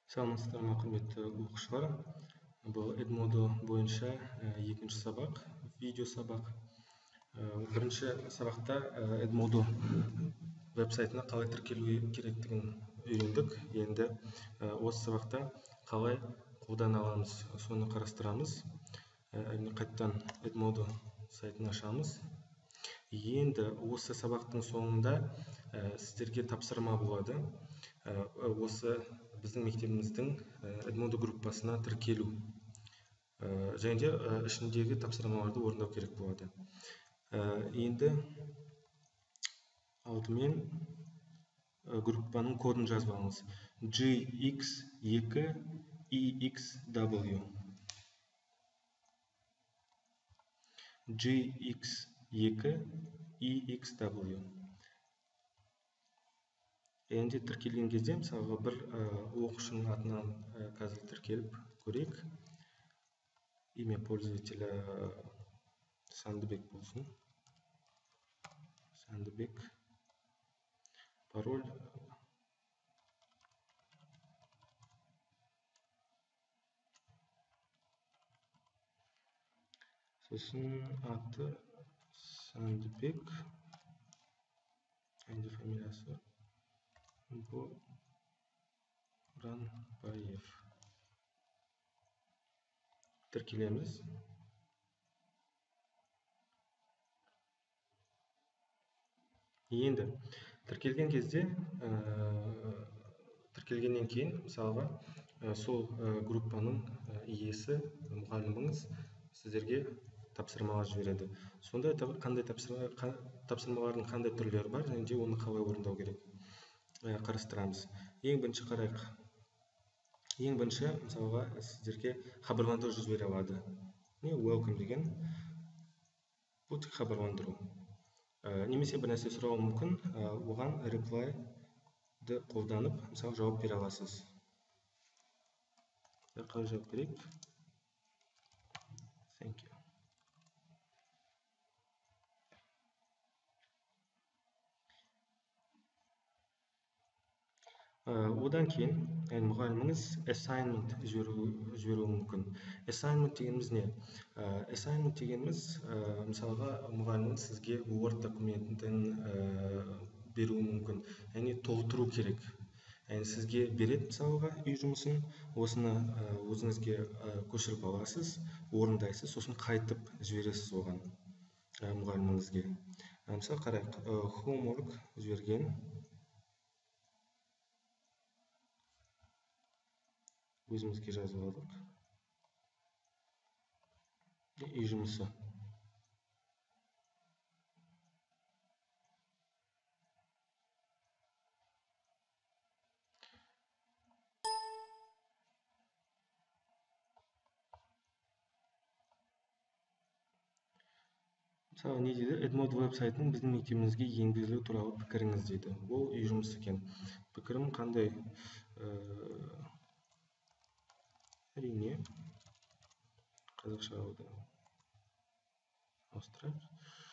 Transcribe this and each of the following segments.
Саламатсыздар ма, құрметті оқушылар. Бұл Edmodo бойынша екінші сабақ, видео сабақ. Бірінші сабақта Edmodo веб-сайтына қалай тіркелу керектігін үйрендік. Енді осы сабақта қалай қолдана аламыз, соны қарастырамыз. Қайттан Edmodo сайтын ашамыз. Енді осы сабақтың соңында сіздерге тапсырма болады. Осы біздің мектебіміздің Edmodo группасына тіркелу. Және де ішіндегі тапсырмаларды орындау керек болады. Енді алдымен группаның кодын жазып алыңыз. GX2EXW. GX2EXW. Енді тіркелген кезде, мысалға, бір оқушының атынан қазір тіркеліп көрейік. Имя пользователя Сандыбек болсын. Сандыбек. Пароль. Сосын аты Сандыбек. Енді фамилиясы Боранбаев. Тіркелеміз. Енді тіркелген кезде, тіркелгеннен кейін, мысалға, сол группаның иесі, мұғаліміңіз сіздерге тапсырмалар жібереді. Сонда қандай тапсырмалардың қандай түрлері бар, және де оны қалай орындау керек қарастырамыз. Ең бірінші қарайық. Ең бірінші, мысалға, сіздерге хабарландыру жібере алады. Welcome деген. Бұл тек хабарландыру. Немесе бір нәрсе сұрауы мүмкін, оған reply-ды қолданып, мысалы, жауап бере аласыз. Қалай жауап берейік? Thank you. Одан кейін мұғаліміңіз assignment жіберуі мүмкін. Assignment дегеніміз не? Assignment дегеніміз, мысалға, мұғаліміңіз сізге Word документін беруі мүмкін. Яғни толтыру керек. Яғни сізге береді, мысалға, үй жұмысын, осыны өзіңізге көшіріп аласыз, орындайсыз, сосын қайтып жібересіз оған мұғаліміңізге. Мысалы, қарайық, homework жіберген. Өзімізге жазып алдық. Үй жұмысы. Мысалы, не дейді? Edmodo веб-сайтының біздің мектебімізге енгізілу туралы пікіріңіз дейді. Ол үй жұмысы екен. Пікірім қандай? Әрине, қазақша ауыстырайық.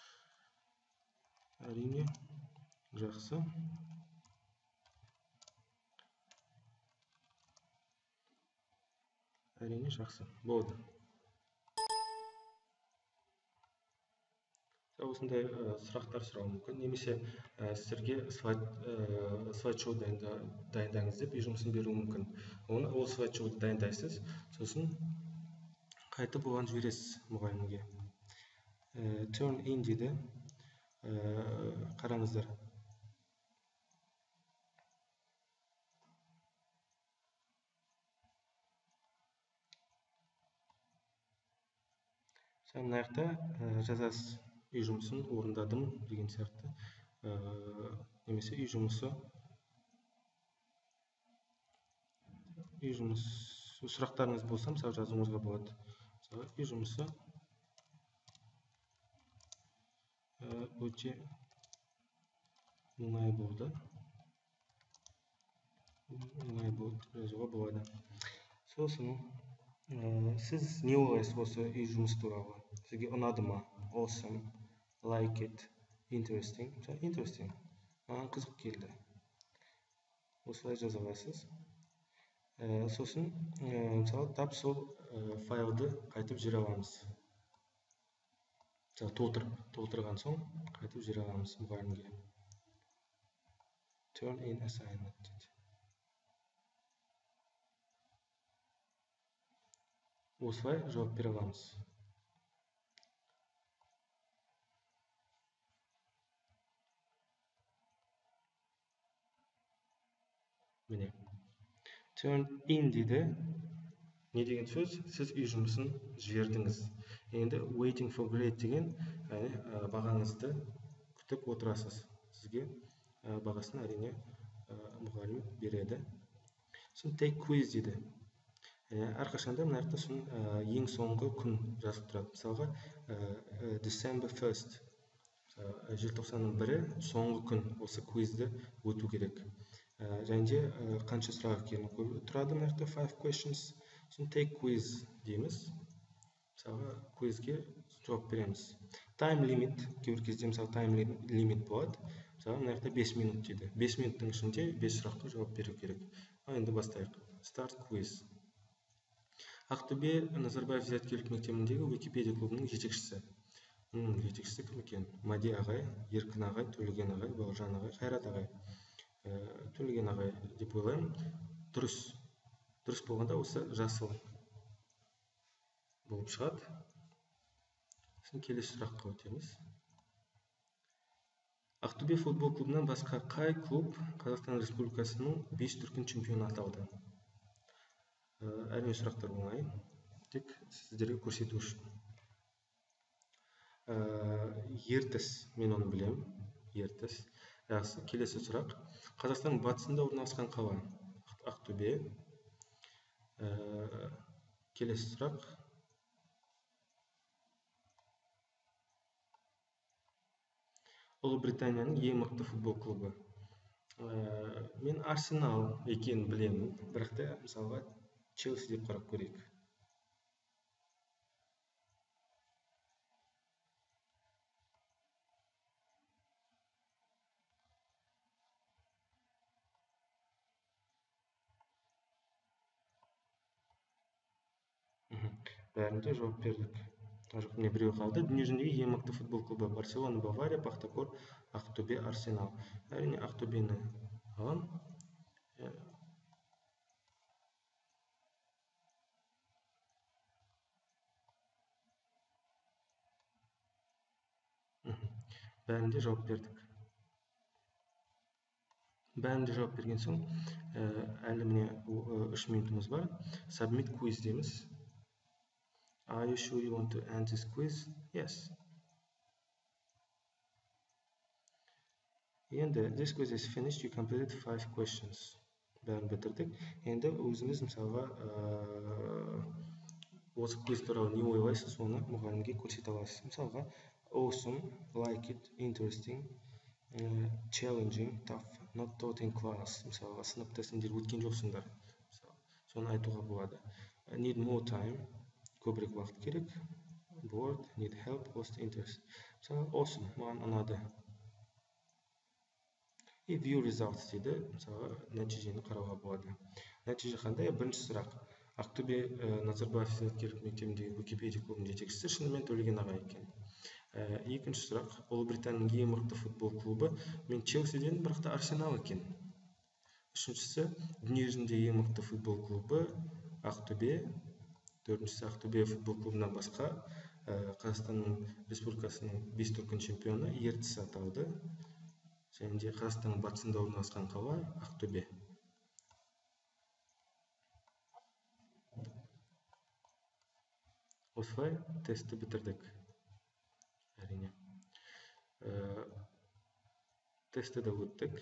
Әрине, жақсы. Әрине, жақсы. Болды. Осындай сұрақтар сұрауы мүмкін. Немесе сіздерге слайд-шоу дайындаңыз деп үй жұмысын беруі мүмкін. Ол слайд-шоуды дайындайсыз, сосын қайтып оған жібересіз мұғалімге. Turn in дейді. Қараңыздар. Мына жақта жазасыз. Үй жұмысын орындадым деген сияқты. Немесе үй жұмысы сұрақтарыңыз болса, мысалы, жазуыңызға болады. Мысалы, үй жұмысы өте оңай болды. Оңай болды жазуға болады. Сосын сіз не ойлайсыз осы үй жұмысы туралы? Сізге ұнады ма? Awesome, like it, interesting. Interesting. Маған қызық келді. Осылай жаза аласыз. Сосын мысалы тап сол файлды қайтып жібере аламыз. Толтырған соң қайтып жібере аламыз мұғалімге. Turn in assignment дейді. Осылай жауап бере аламыз. Міне. Turn in дейді. Не деген сөз? Сіз үй жұмысын жібердіңіз. Енді waiting for grade деген бағаңызды күтіп отырасыз. Сізге бағасын әрине мұғалім береді. Сосын take quiz дейді. Әрқашанда мына жақта ең соңғы күн жазып тұрады. Мысалға December 1st, желтоқсанның 1-і соңғы күн осы квизді өту керек. Және де қанша сұрақ екені тұрады мына жақта 5 questions. Сосын take quiz дейміз. Мысалға квизге жауап береміз. Time limit, кейбір кезде мысалы time limit болады. Мысалы мына жақта 5 минут дейді. 5 минуттың ішінде 5 сұраққа жауап беру керек. Енді бастайық. Start quiz. Ақтөбе Назарбаев зияткерлік мектебіндегі Википедия клубының жетекшісі. Жетекшісі кім екен? Мади ағай, Еркін ағай, Төлеген ағай, Бауыржан ағай, Қайрат ағай. Төлеген ағай деп ойлаймын. Дұрыс болғанда осы жасыл болып шығады. Сосын келесі сұраққа өтеміз. Ақтөбе футбол клубынан басқа қай клуб Қазақстан Республикасының 5 дүркін чемпионы аталды? Әрине сұрақтар оңай, тек сіздерге көрсету үшін. Ертіс, мен оны білемін. Ертіс. Жақсы, келесі сұрақ. Қазақстанның батысында орналасқан қала? Ақтөбе. Келесі сұрақ. Ұлыбританияның ең мықты футбол клубы? Мен Арсенал екенін білемін, бірақ та мысалға Челси деп қарап көрейік. Бәрінде жауап бердік. Жоқ, не біреу қалды. Дүниежүзіндегі ең мықты футбол клубы? Барселона, Бавария, Пахтакор, Ақтөбе, Арсенал. Әрине Ақтөбені алам. Бәрінде жауап бердік. Бәрінде жауап берген соң, әлі міне 3 минутымыз бар. Submit quiz дейміз. Are you sure you want to end this quiz? Yes. Енді this quiz is finished. You completed 5 questions. Бәрін бітірдік. Енді өзіңіз мысалға осы quiz туралы не ойлайсыз, оны мұғалімге көрсете аласыз. Мысалға awesome, like it, interesting, challenging, tough, not taught in class. Мысалға сыныпта сендер өткен жоқсыңдар. Соны айтуға болады. Need more time. Көбірек уақыт керек. Bored, need help, lost interest. Мысалы, awesome, маған ұнады. View results дейді. Мысалы, нәтижені қарауға болады. Нәтиже қандай? Бірінші сұрақ. Ақтөбе Назарбаев зияткерлік мектебіндегі Википедия клубының жетекшісі шынымен Төлеген ағай екен. Екінші сұрақ. Ұлыбританияның ең мықты футбол клубы? Мен Челсиден, бірақ та Арсенал екен. Үшіншісі. Дүниежүзіндегі ең мықты футбол клубы? Ақтөбе. Төртіншісі, Ақтөбе футбол клубынан басқа Қазақстан Республикасының 5 дүркін чемпионы Ертіс аталды. Және де Қазақстанның батысында орналасқан қала Ақтөбе. Осылай тестті бітірдік. Әрине. Тестті де өттік.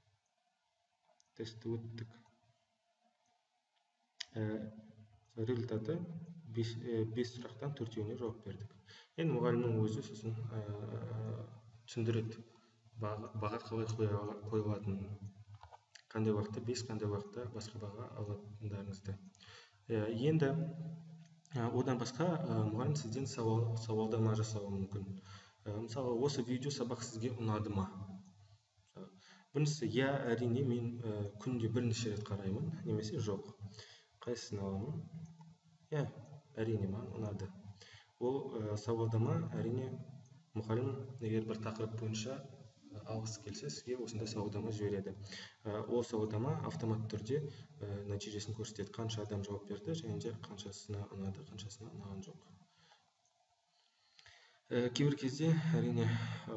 Результаты 5 сұрақтан 4-еуіне жауап бердік. Енді мұғалімнің өзі сосын түсіндіреді, баға қалай қойылатынын. Қандай уақытта 5, қандай уақытта басқа баға алатындарыңызды. Енді одан басқа мұғалім сізден сауалдама жасауы мүмкін. Мысалы, осы видео сабақ сізге ұнады ма? Біріншісі, әрине мен күнде бірнеше рет қараймын, немесе жоқ. қайсысын аламын? Иә, әрине маған ұнады. Ол сауалдама әрине мұғалім егер бір тақырып бойынша алғысы келсе сізге осындай сауалдама жібереді. Ол сауалдама автоматты түрде нәтижесін көрсетеді, қанша адам жауап берді және де қаншасына ұнады, қаншасына ұнаған жоқ. Кейбір кезде әрине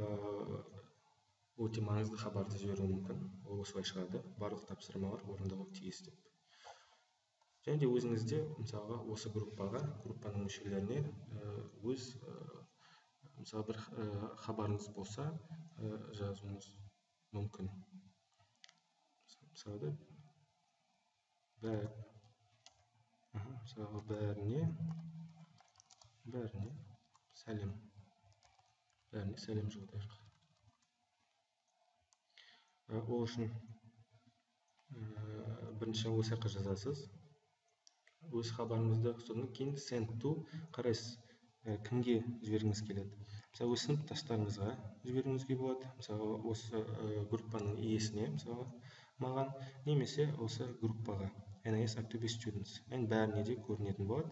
өте маңызды хабарды жіберуі мүмкін. Ол осылай шығады, барлық тапсырмалар орындалуы тиіс деп. Және де өзіңізде мысалға осы группаның мүшелеріне өз мысалы бір хабарыңыз болса жазуыңыз мүмкін. Мысалы бәріне сәлем. Бәріне сәлем жолдайық. Ол үшін бірінші осы жаққа жазасыз. Өз хабарыңызды, содан кейін send to қарайсыз, кімге жібергіңіз келеді. Мысалы, өз сыныптастарыңызға жіберуіңізге болады. Мысалы, осы группаның иесіне, мысалы, маған, немесе осы группаға NIS Ақтөбе Students. Бәріне де көрінетін болады.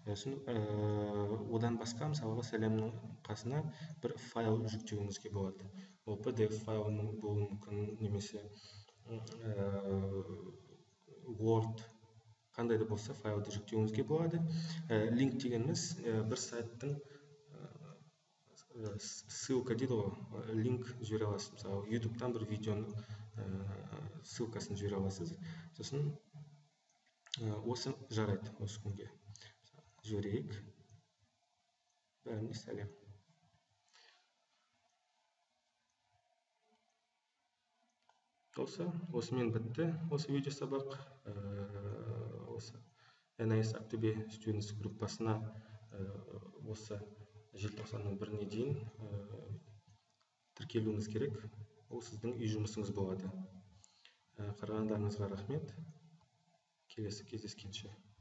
Одан басқа, мысалға, сәлемнің қасына бір файл жүктеуіңізге болады. Ол PDF файлының болуы мүмкін, немесе Word, қандай да болса файлды жүктеуіңізге болады. Линк дегеніміз бір сайттың ссылка дейді ғой, линк жібере аласыз. Мысалы, YouTube-тан бір видеоның ссылкасын жібере аласыз. Сосын осы жарайды осы күнге. Жіберейік. Бәріне сәлем. Осымен бітті осы видео сабақ. Осы NIS Ақтөбе Students группасына осы желтоқсанның 1-іне дейін тіркелуіңіз керек. Ол сіздің үй жұмысыңыз болады. Қарағандарыңызға рахмет. Келесі кездескенше.